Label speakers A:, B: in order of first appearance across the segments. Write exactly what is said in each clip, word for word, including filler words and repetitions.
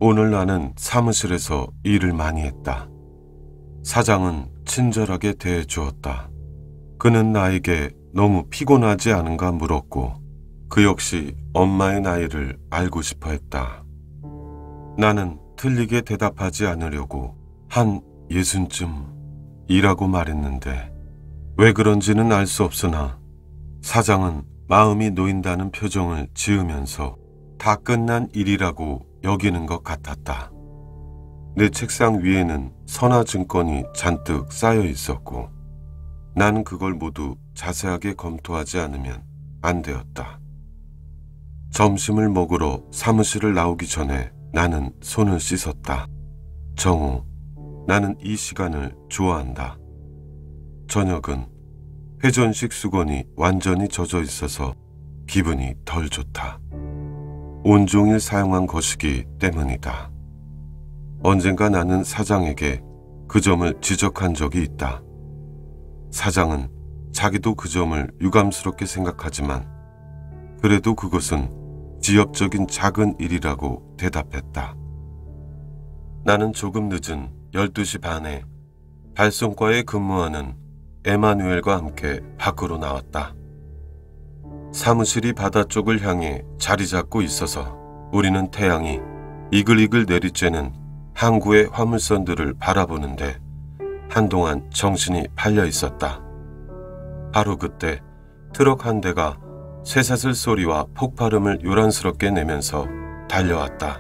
A: 오늘 나는 사무실에서 일을 많이 했다. 사장은 친절하게 대해주었다. 그는 나에게 너무 피곤하지 않은가 물었고 그 역시 엄마의 나이를 알고 싶어 했다. 나는 틀리게 대답하지 않으려고 한 예순쯤이라고 말했는데 왜 그런지는 알 수 없으나 사장은 마음이 놓인다는 표정을 지으면서 다 끝난 일이라고 여기는 것 같았다. 내 책상 위에는 선화증권이 잔뜩 쌓여 있었고 나는 그걸 모두 자세하게 검토하지 않으면 안 되었다. 점심을 먹으러 사무실을 나오기 전에 나는 손을 씻었다. 정우, 나는 이 시간을 좋아한다. 저녁은 회전식 수건이 완전히 젖어 있어서 기분이 덜 좋다. 온종일 사용한 것이기 때문이다. 언젠가 나는 사장에게 그 점을 지적한 적이 있다. 사장은 자기도 그 점을 유감스럽게 생각하지만 그래도 그것은 지엽적인 작은 일이라고 대답했다. 나는 조금 늦은 열두 시 반에 발송과에 근무하는 에마누엘과 함께 밖으로 나왔다. 사무실이 바다 쪽을 향해 자리 잡고 있어서 우리는 태양이 이글이글 내리쬐는 항구의 화물선들을 바라보는데 한동안 정신이 팔려 있었다. 바로 그때 트럭 한 대가 쇠사슬 소리와 폭발음을 요란스럽게 내면서 달려왔다.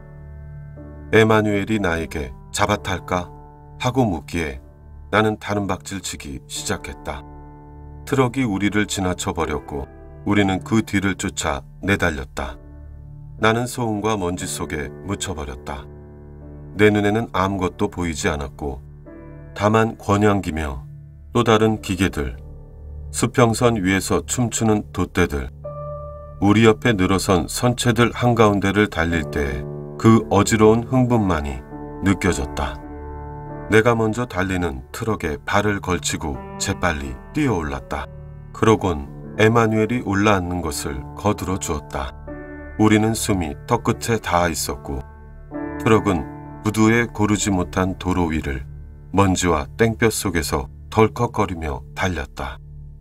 A: 에마누엘이 나에게 잡아탈까? 하고 묻기에 나는 다른 박질치기 시작했다. 트럭이 우리를 지나쳐버렸고 우리는 그 뒤를 쫓아 내달렸다. 나는 소음과 먼지 속에 묻혀버렸다. 내 눈에는 아무것도 보이지 않았고 다만 권양기며 또 다른 기계들, 수평선 위에서 춤추는 돛대들, 우리 옆에 늘어선 선체들 한가운데를 달릴 때의 그 어지러운 흥분만이 느껴졌다. 내가 먼저 달리는 트럭에 발을 걸치고 재빨리 뛰어올랐다. 그러곤 에마누엘이 올라앉는 것을 거들어 주었다. 우리는 숨이 턱끝에 닿아 있었고 트럭은 부두에 고르지 못한 도로 위를 먼지와 땡볕 속에서 덜컥거리며 달렸다.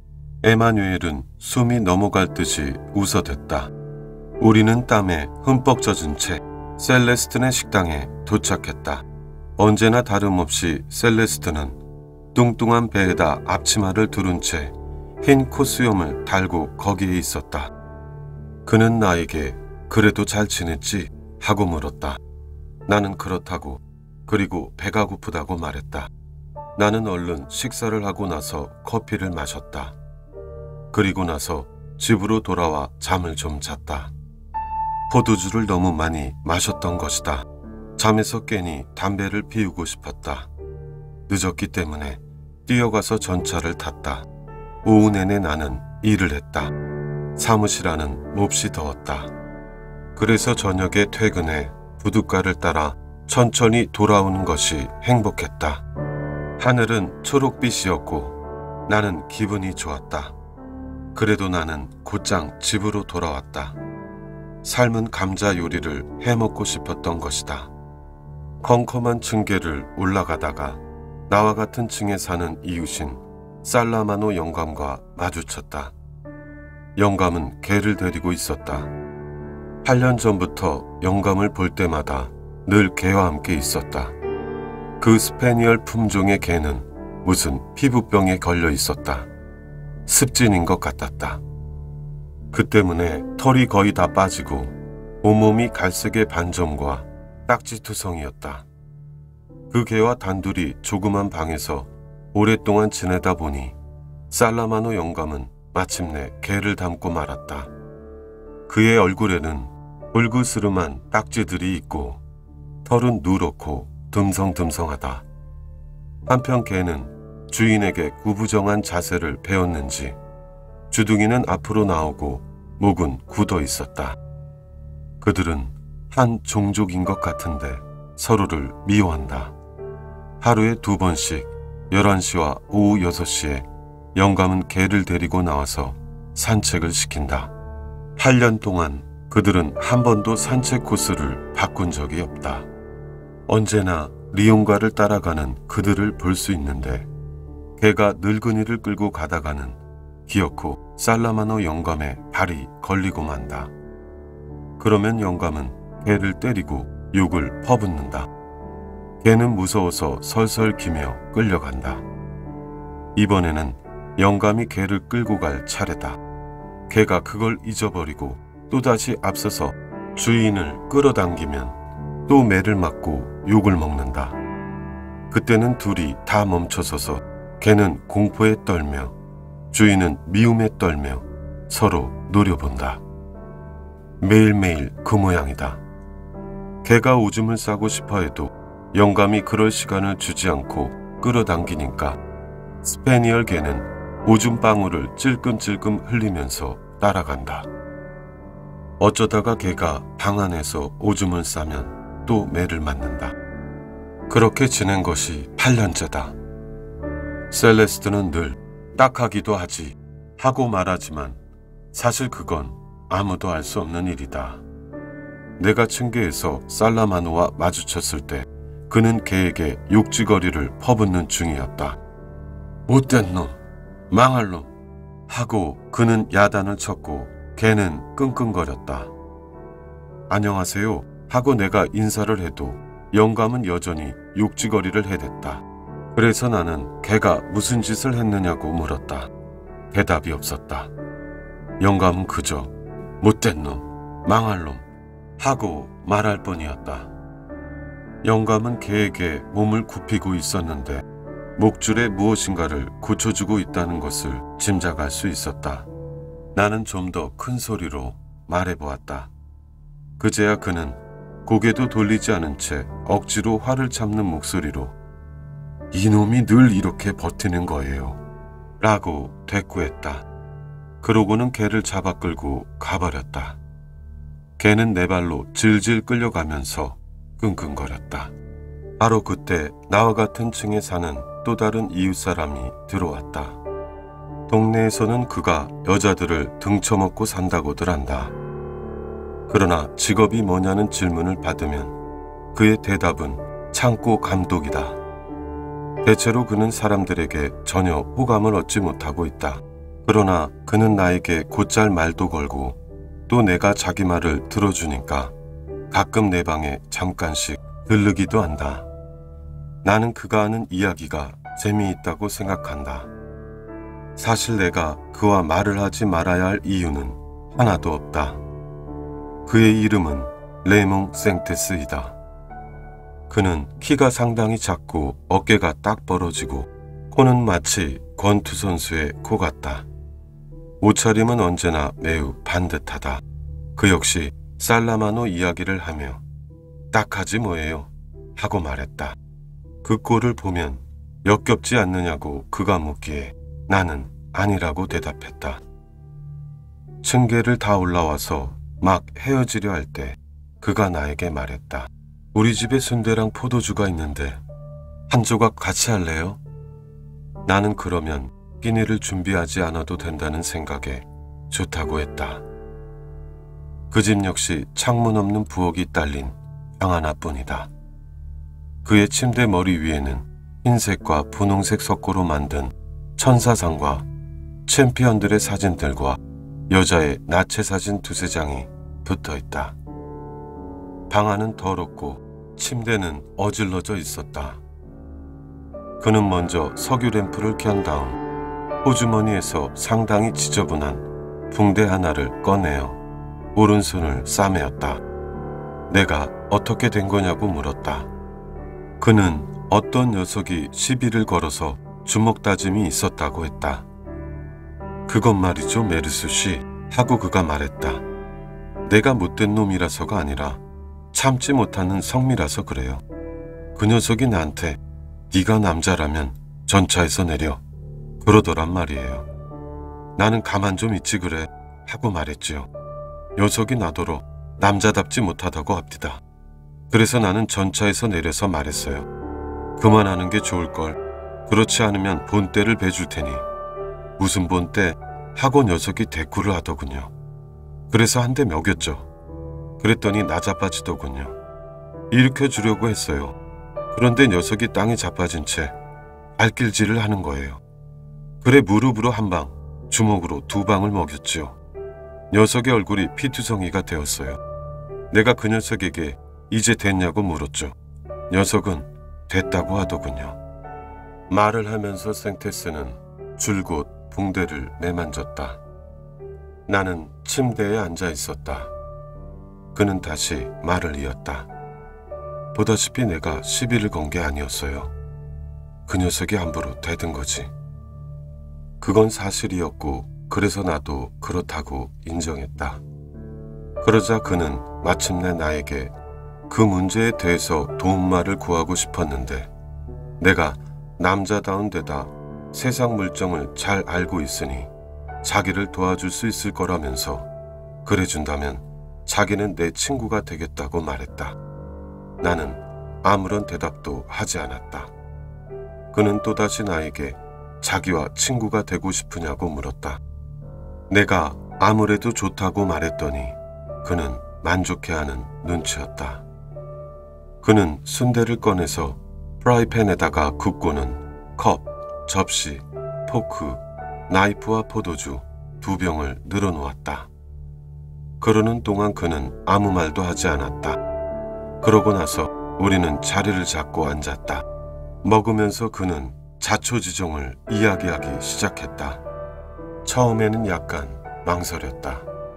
A: 에마누엘은 숨이 넘어갈 듯이 웃어댔다. 우리는 땀에 흠뻑 젖은 채 셀레스틴의 식당에 도착했다. 언제나 다름없이 셀레스틴은 뚱뚱한 배에다 앞치마를 두른 채 흰 코수염을 달고 거기에 있었다. 그는 나에게 그래도 잘 지냈지? 하고 물었다. 나는 그렇다고 그리고 배가 고프다고 말했다. 나는 얼른 식사를 하고 나서 커피를 마셨다. 그리고 나서 집으로 돌아와 잠을 좀 잤다. 포도주를 너무 많이 마셨던 것이다. 잠에서 깨니 담배를 피우고 싶었다. 늦었기 때문에 뛰어가서 전차를 탔다. 오후 내내 나는 일을 했다. 사무실 안은 몹시 더웠다. 그래서 저녁에 퇴근해 부둣가를 따라 천천히 돌아오는 것이 행복했다. 하늘은 초록빛이었고 나는 기분이 좋았다. 그래도 나는 곧장 집으로 돌아왔다. 삶은 감자 요리를 해먹고 싶었던 것이다. 컴컴한 층계를 올라가다가 나와 같은 층에 사는 이웃인 살라마노 영감과 마주쳤다. 영감은 개를 데리고 있었다. 팔 년 전부터 영감을 볼 때마다 늘 개와 함께 있었다. 그 스페니얼 품종의 개는 무슨 피부병에 걸려 있었다. 습진인 것 같았다. 그 때문에 털이 거의 다 빠지고 온몸이 갈색의 반점과 딱지투성이었다. 그 개와 단둘이 조그만 방에서 오랫동안 지내다 보니 살라마노 영감은 마침내 개를 닮고 말았다. 그의 얼굴에는 불그스름한 딱지들이 있고 털은 누렇고 듬성듬성하다. 한편 개는 주인에게 구부정한 자세를 배웠는지 주둥이는 앞으로 나오고 목은 굳어 있었다. 그들은 한 종족인 것 같은데 서로를 미워한다. 하루에 두 번씩 열한 시와 오후 여섯 시에 영감은 개를 데리고 나와서 산책을 시킨다. 팔 년 동안 그들은 한 번도 산책 코스를 바꾼 적이 없다. 언제나 리옹가를 따라가는 그들을 볼 수 있는데 개가 늙은이를 끌고 가다가는 기어코 살라마노 영감의 발이 걸리고 만다. 그러면 영감은 개를 때리고 욕을 퍼붓는다. 개는 무서워서 설설 기며 끌려간다. 이번에는 영감이 개를 끌고 갈 차례다. 개가 그걸 잊어버리고 또다시 앞서서 주인을 끌어당기면 또 매를 맞고 욕을 먹는다. 그때는 둘이 다 멈춰서서 개는 공포에 떨며 주인은 미움에 떨며 서로 노려본다. 매일매일 그 모양이다. 개가 오줌을 싸고 싶어 해도 영감이 그럴 시간을 주지 않고 끌어당기니까 스페니얼 개는 오줌 방울을 찔끔찔끔 흘리면서 따라간다. 어쩌다가 개가 방 안에서 오줌을 싸면 또 매를 맞는다. 그렇게 지낸 것이 팔 년째다. 셀레스트는 늘 딱하기도 하지 하고 말하지만 사실 그건 아무도 알 수 없는 일이다. 내가 층계에서 살라마노와 마주쳤을 때 그는 개에게 욕지거리를 퍼붓는 중이었다. 못된 놈, 망할 놈 하고 그는 야단을 쳤고 개는 끙끙거렸다. 안녕하세요 하고 내가 인사를 해도 영감은 여전히 욕지거리를 해댔다. 그래서 나는 개가 무슨 짓을 했느냐고 물었다. 대답이 없었다. 영감은 그저 못된 놈, 망할 놈 하고 말할 뿐이었다. 영감은 개에게 몸을 굽히고 있었는데 목줄에 무엇인가를 굳혀주고 있다는 것을 짐작할 수 있었다. 나는 좀 더 큰 소리로 말해보았다. 그제야 그는 고개도 돌리지 않은 채 억지로 화를 참는 목소리로 이놈이 늘 이렇게 버티는 거예요 라고 대꾸했다. 그러고는 개를 잡아 끌고 가버렸다. 개는 내 발로 질질 끌려가면서 끙끙거렸다. 바로 그때 나와 같은 층에 사는 또 다른 이웃사람이 들어왔다. 동네에서는 그가 여자들을 등쳐먹고 산다고들 한다. 그러나 직업이 뭐냐는 질문을 받으면 그의 대답은 창고 감독이다. 대체로 그는 사람들에게 전혀 호감을 얻지 못하고 있다. 그러나 그는 나에게 곧잘 말도 걸고 또 내가 자기 말을 들어주니까 가끔 내 방에 잠깐씩 들르기도 한다. 나는 그가 하는 이야기가 재미있다고 생각한다. 사실 내가 그와 말을 하지 말아야 할 이유는 하나도 없다. 그의 이름은 레몽 생테스이다. 그는 키가 상당히 작고 어깨가 딱 벌어지고 코는 마치 권투 선수의 코 같다. 옷차림은 언제나 매우 반듯하다. 그 역시 살라마노 이야기를 하며 딱하지 뭐예요 하고 말했다. 그 꼴을 보면 역겹지 않느냐고 그가 묻기에 나는 아니라고 대답했다. 층계를 다 올라와서 막 헤어지려 할 때 그가 나에게 말했다. 우리 집에 순대랑 포도주가 있는데 한 조각 같이 할래요? 나는 그러면 끼니를 준비하지 않아도 된다는 생각에 좋다고 했다. 그 집 역시 창문 없는 부엌이 딸린 방 하나뿐이다. 그의 침대 머리 위에는 흰색과 분홍색 석고로 만든 천사상과 챔피언들의 사진들과 여자의 나체 사진 두세 장이 붙어 있다. 방 안은 더럽고 침대는 어질러져 있었다. 그는 먼저 석유 램프를 켠 다음 호주머니에서 상당히 지저분한 붕대 하나를 꺼내어 오른손을 싸매었다. 내가 어떻게 된 거냐고 물었다. 그는 어떤 녀석이 시비를 걸어서 주먹 다짐이 있었다고 했다. 그것 말이죠, 메르스 씨 하고 그가 말했다. 내가 못된 놈이라서가 아니라 참지 못하는 성미라서 그래요. 그 녀석이 나한테 네가 남자라면 전차에서 내려 그러더란 말이에요. 나는 가만 좀 있지 그래 하고 말했지요. 녀석이 나더러 남자답지 못하다고 합디다. 그래서 나는 전차에서 내려서 말했어요. 그만하는 게 좋을걸. 그렇지 않으면 본때를 베줄 테니. 무슨 본때 하고 녀석이 대꾸를 하더군요. 그래서 한 대 먹였죠. 그랬더니 나자빠지더군요. 일으켜주려고 했어요. 그런데 녀석이 땅에 자빠진 채 발길질을 하는 거예요. 그래 무릎으로 한 방, 주먹으로 두 방을 먹였지요. 녀석의 얼굴이 피투성이가 되었어요. 내가 그 녀석에게 이제 됐냐고 물었죠. 녀석은 됐다고 하더군요. 말을 하면서 생테스는 줄곧 붕대를 매만졌다. 나는 침대에 앉아 있었다. 그는 다시 말을 이었다. 보다시피 내가 시비를 건 게 아니었어요. 그 녀석이 함부로 대든 거지. 그건 사실이었고 그래서 나도 그렇다고 인정했다. 그러자 그는 마침내 나에게 그 문제에 대해서 도움말을 구하고 싶었는데 내가 남자다운 데다 세상 물정을 잘 알고 있으니 자기를 도와줄 수 있을 거라면서 그래준다면 자기는 내 친구가 되겠다고 말했다. 나는 아무런 대답도 하지 않았다. 그는 또다시 나에게 자기와 친구가 되고 싶으냐고 물었다. 내가 아무래도 좋다고 말했더니 그는 만족해하는 눈치였다. 그는 순대를 꺼내서 프라이팬에다가 굽고는 컵, 접시, 포크, 나이프와 포도주 두 병을 늘어놓았다. 그러는 동안 그는 아무 말도 하지 않았다. 그러고 나서 우리는 자리를 잡고 앉았다. 먹으면서 그는 자초지종을 이야기하기 시작했다. 처음에는 약간 망설였다.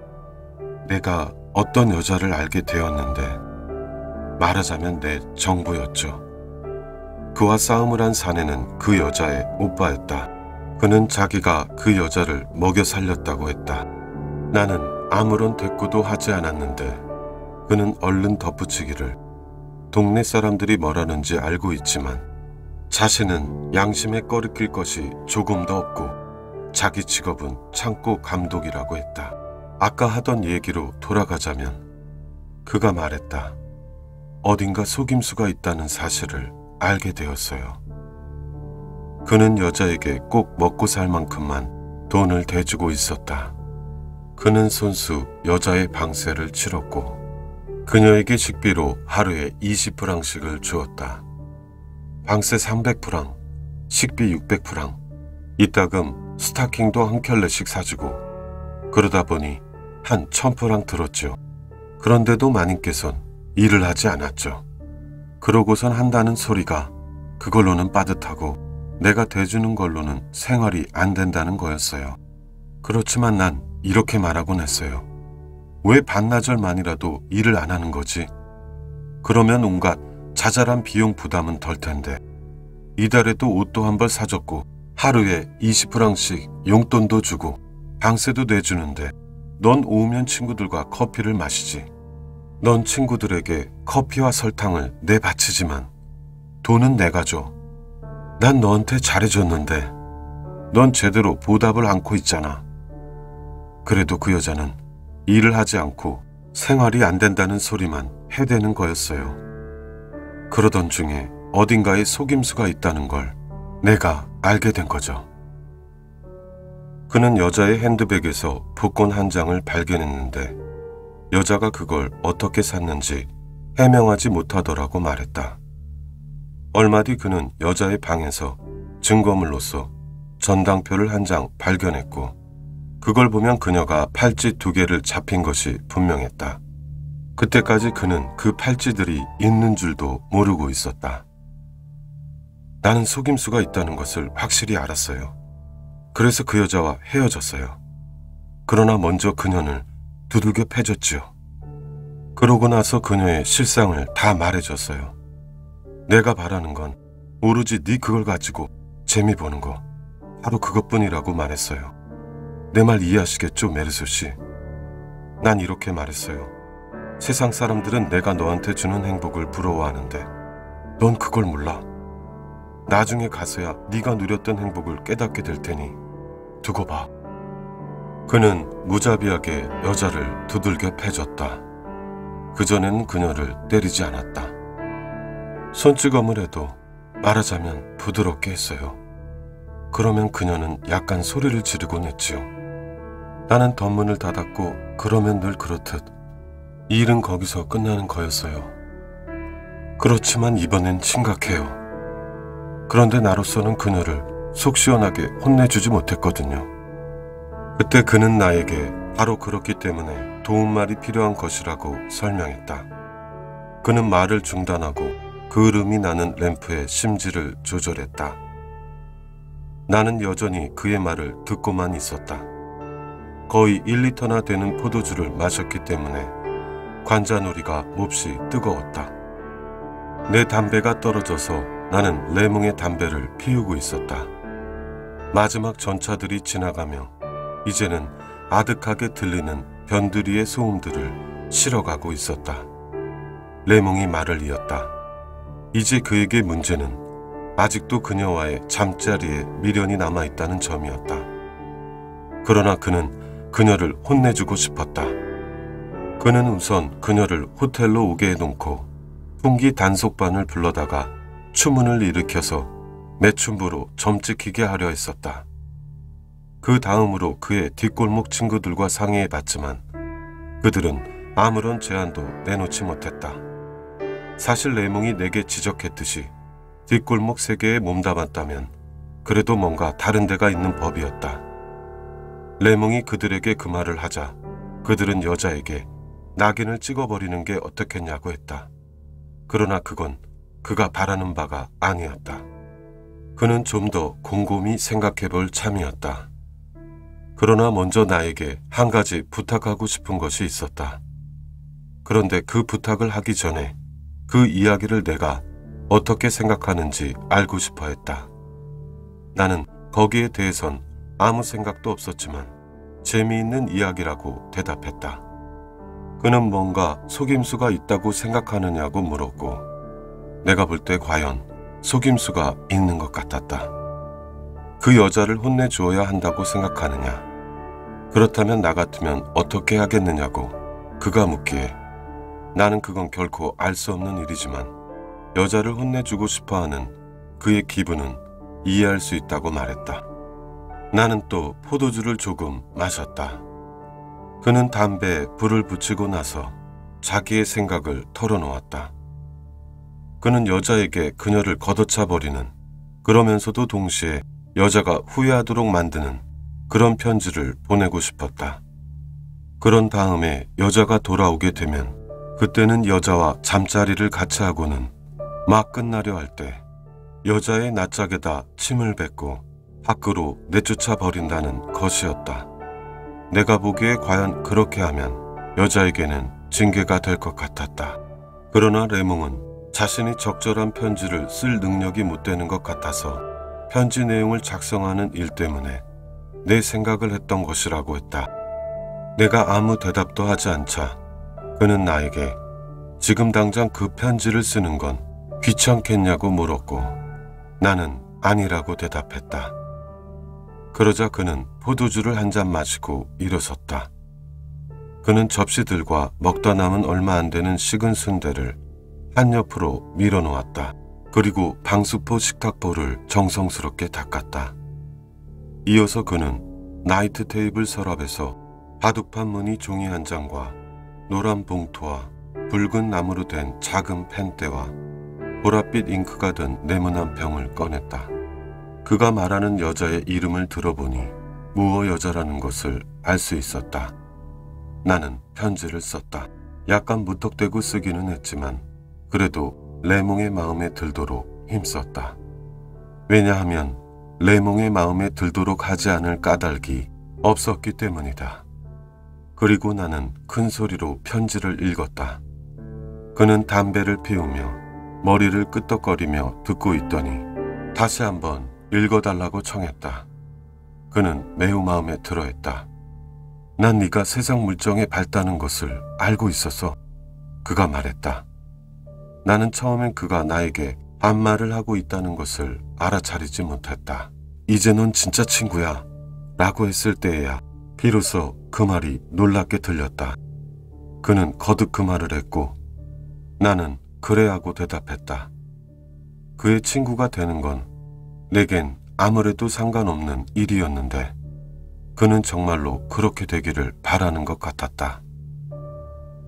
A: 내가 어떤 여자를 알게 되었는데 말하자면 내 정보였죠. 그와 싸움을 한 사내는 그 여자의 오빠였다. 그는 자기가 그 여자를 먹여 살렸다고 했다. 나는 아무런 대꾸도 하지 않았는데 그는 얼른 덧붙이기를 동네 사람들이 뭐라는지 알고 있지만 자신은 양심에 꺼리낄 것이 조금도 없고 자기 직업은 창고 감독이라고 했다. 아까 하던 얘기로 돌아가자면 그가 말했다. 어딘가 속임수가 있다는 사실을 알게 되었어요. 그는 여자에게 꼭 먹고 살 만큼만 돈을 대주고 있었다. 그는 손수 여자의 방세를 치렀고 그녀에게 식비로 하루에 이십 프랑씩을 주었다. 방세 삼백 프랑, 식비 육백 프랑, 이따금 스타킹도 한 켤레씩 사주고 그러다 보니 한 천 프랑 들었죠. 그런데도 마님께선 일을 하지 않았죠. 그러고선 한다는 소리가 그걸로는 빠듯하고 내가 대주는 걸로는 생활이 안 된다는 거였어요. 그렇지만 난 이렇게 말하곤 했어요. 왜 반나절만이라도 일을 안 하는 거지? 그러면 온갖 자잘한 비용 부담은 덜 텐데 이달에도 옷도 한 벌 사줬고 하루에 이십 프랑씩 용돈도 주고 방세도 내주는데 넌 오면 친구들과 커피를 마시지. 넌 친구들에게 커피와 설탕을 내바치지만 돈은 내가 줘. 난 너한테 잘해줬는데 넌 제대로 보답을 않고 있잖아. 그래도 그 여자는 일을 하지 않고 생활이 안 된다는 소리만 해대는 거였어요. 그러던 중에 어딘가에 속임수가 있다는 걸 내가 알게 된 거죠. 그는 여자의 핸드백에서 복권 한 장을 발견했는데 여자가 그걸 어떻게 샀는지 해명하지 못하더라고 말했다. 얼마 뒤 그는 여자의 방에서 증거물로서 전당표를 한 장 발견했고 그걸 보면 그녀가 팔찌 두 개를 잡힌 것이 분명했다. 그때까지 그는 그 팔찌들이 있는 줄도 모르고 있었다. 나는 속임수가 있다는 것을 확실히 알았어요. 그래서 그 여자와 헤어졌어요. 그러나 먼저 그녀를 두들겨 패줬지요. 그러고 나서 그녀의 실상을 다 말해줬어요. 내가 바라는 건 오로지 네 그걸 가지고 재미 보는 거, 바로 그것뿐이라고 말했어요. 내 말 이해하시겠죠, 메르소 씨? 난 이렇게 말했어요. 세상 사람들은 내가 너한테 주는 행복을 부러워하는데 넌 그걸 몰라. 나중에 가서야 네가 누렸던 행복을 깨닫게 될 테니 두고 봐. 그는 무자비하게 여자를 두들겨 패줬다. 그전에는 그녀를 때리지 않았다. 손찌검을 해도 말하자면 부드럽게 했어요. 그러면 그녀는 약간 소리를 지르곤 했지요. 나는 덧문을 닫았고 그러면 늘 그렇듯 이 일은 거기서 끝나는 거였어요. 그렇지만 이번엔 심각해요. 그런데 나로서는 그녀를 속 시원하게 혼내주지 못했거든요. 그때 그는 나에게 바로 그렇기 때문에 도움말이 필요한 것이라고 설명했다. 그는 말을 중단하고 그을음이 나는 램프의 심지를 조절했다. 나는 여전히 그의 말을 듣고만 있었다. 거의 일 리터나 되는 포도주를 마셨기 때문에 관자놀이가 몹시 뜨거웠다. 내 담배가 떨어져서 나는 레몽의 담배를 피우고 있었다. 마지막 전차들이 지나가며 이제는 아득하게 들리는 변두리의 소음들을 실어가고 있었다. 레몽이 말을 이었다. 이제 그에게 문제는 아직도 그녀와의 잠자리에 미련이 남아있다는 점이었다. 그러나 그는 그녀를 혼내주고 싶었다. 그는 우선 그녀를 호텔로 오게 해놓고 풍기 단속반을 불러다가 추문을 일으켜서 매춘부로 점찍히게 하려 했었다. 그 다음으로 그의 뒷골목 친구들과 상의해봤지만 그들은 아무런 제안도 내놓지 못했다. 사실 레몽이 내게 지적했듯이 뒷골목 세계에 몸담았다면 그래도 뭔가 다른 데가 있는 법이었다. 레몽이 그들에게 그 말을 하자 그들은 여자에게 낙인을 찍어버리는 게 어떻겠냐고 했다. 그러나 그건 그가 바라는 바가 아니었다. 그는 좀 더 곰곰이 생각해볼 참이었다. 그러나 먼저 나에게 한 가지 부탁하고 싶은 것이 있었다. 그런데 그 부탁을 하기 전에 그 이야기를 내가 어떻게 생각하는지 알고 싶어 했다. 나는 거기에 대해선 아무 생각도 없었지만 재미있는 이야기라고 대답했다. 그는 뭔가 속임수가 있다고 생각하느냐고 물었고 내가 볼 때 과연 속임수가 있는 것 같았다. 그 여자를 혼내주어야 한다고 생각하느냐? 그렇다면 나 같으면 어떻게 하겠느냐고 그가 묻기에 나는 그건 결코 알 수 없는 일이지만 여자를 혼내주고 싶어하는 그의 기분은 이해할 수 있다고 말했다. 나는 또 포도주를 조금 마셨다. 그는 담배에 불을 붙이고 나서 자기의 생각을 털어놓았다. 그는 여자에게 그녀를 걷어차 버리는 그러면서도 동시에 여자가 후회하도록 만드는 그런 편지를 보내고 싶었다. 그런 다음에 여자가 돌아오게 되면 그때는 여자와 잠자리를 같이 하고는 막 끝나려 할 때 여자의 낯짝에다 침을 뱉고 밖으로 내쫓아 버린다는 것이었다. 내가 보기에 과연 그렇게 하면 여자에게는 징계가 될 것 같았다. 그러나 레몽은 자신이 적절한 편지를 쓸 능력이 못 되는 것 같아서 편지 내용을 작성하는 일 때문에 내 생각을 했던 것이라고 했다. 내가 아무 대답도 하지 않자 그는 나에게 지금 당장 그 편지를 쓰는 건 귀찮겠냐고 물었고 나는 아니라고 대답했다. 그러자 그는 포도주를 한 잔 마시고 일어섰다. 그는 접시들과 먹다 남은 얼마 안 되는 식은 순대를 한 옆으로 밀어놓았다. 그리고 방수포 식탁보를 정성스럽게 닦았다. 이어서 그는 나이트 테이블 서랍에서 바둑판 무늬 종이 한 장과 노란 봉투와 붉은 나무로 된 작은 펜대와 보랏빛 잉크가 든 네모난 병을 꺼냈다. 그가 말하는 여자의 이름을 들어보니 무어 여자라는 것을 알 수 있었다. 나는 편지를 썼다. 약간 무턱대고 쓰기는 했지만 그래도 레몽의 마음에 들도록 힘썼다. 왜냐하면 레몽의 마음에 들도록 하지 않을 까닭이 없었기 때문이다. 그리고 나는 큰 소리로 편지를 읽었다. 그는 담배를 피우며 머리를 끄덕거리며 듣고 있더니 다시 한번 읽어달라고 청했다. 그는 매우 마음에 들어했다. 난 네가 세상 물정에 밝다는 것을 알고 있었어. 그가 말했다. 나는 처음엔 그가 나에게 반말을 하고 있다는 것을 알아차리지 못했다. 이제 넌 진짜 친구야 라고 했을 때에야 비로소 그 말이 놀랍게 들렸다. 그는 거듭 그 말을 했고 나는 그래 하고 대답했다. 그의 친구가 되는 건 내겐 아무래도 상관없는 일이었는데 그는 정말로 그렇게 되기를 바라는 것 같았다.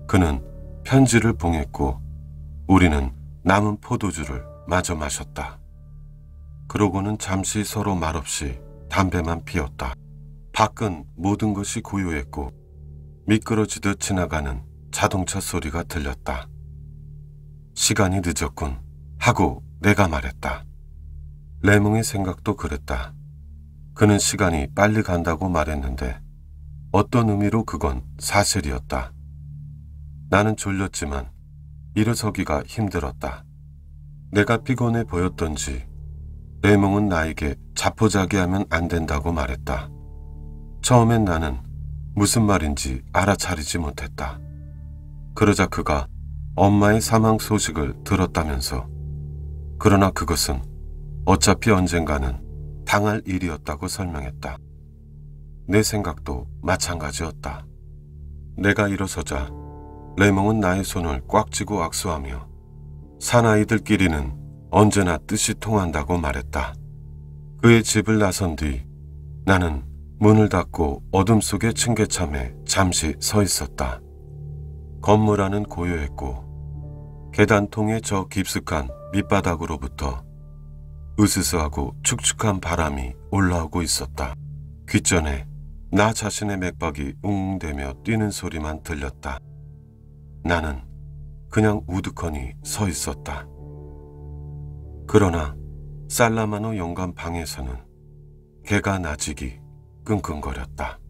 A: 그는 편지를 봉했고 우리는 남은 포도주를 마저 마셨다. 그러고는 잠시 서로 말없이 담배만 피웠다. 밖은 모든 것이 고요했고 미끄러지듯 지나가는 자동차 소리가 들렸다. 시간이 늦었군 하고 내가 말했다. 레몽의 생각도 그랬다. 그는 시간이 빨리 간다고 말했는데 어떤 의미로 그건 사실이었다. 나는 졸렸지만 일어서기가 힘들었다. 내가 피곤해 보였던지 레몽은 나에게 자포자기하면 안 된다고 말했다. 처음엔 나는 무슨 말인지 알아차리지 못했다. 그러자 그가 엄마의 사망 소식을 들었다면서 그러나 그것은 어차피 언젠가는 당할 일이었다고 설명했다. 내 생각도 마찬가지였다. 내가 일어서자 레몽은 나의 손을 꽉 쥐고 악수하며 사나이들끼리는 언제나 뜻이 통한다고 말했다. 그의 집을 나선 뒤 나는 문을 닫고 어둠 속의 층계참에 잠시 서 있었다. 건물 안은 고요했고 계단통의 저 깊숙한 밑바닥으로부터 으스스하고 축축한 바람이 올라오고 있었다. 귓전에 나 자신의 맥박이 웅웅대며 뛰는 소리만 들렸다. 나는 그냥 우두커니 서 있었다. 그러나 살라마노 영감 방에서는 개가 나직이 끙끙거렸다.